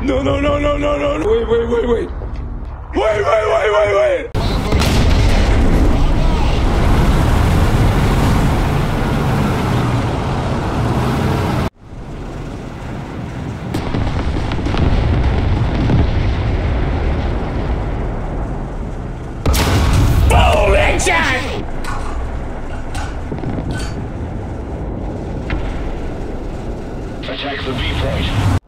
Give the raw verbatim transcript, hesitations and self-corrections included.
No, no, no, no, no, no. Wait, wait, wait, wait. Wait, wait, wait, wait, wait. Boom, headshot! Attack the B point.